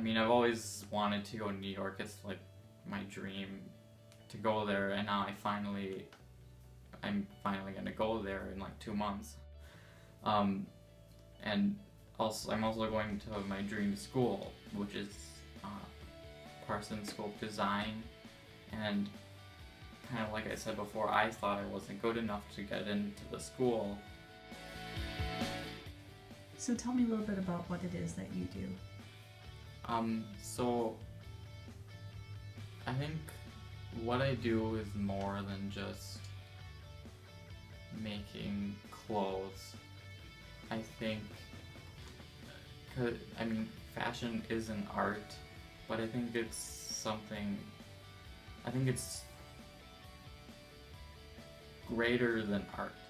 mean, I've always wanted to go to New York. It's like my dream to go there, and now I'm finally gonna go there in like 2 months. Um, and also, I'm also going to my dream school, which is Parsons School of Design. And kind of like I said before, I thought I wasn't good enough to get into the school. So tell me a little bit about what it is that you do. So I think what I do is more than just making clothes. I think, I mean, fashion is an art, but I think it's greater than art.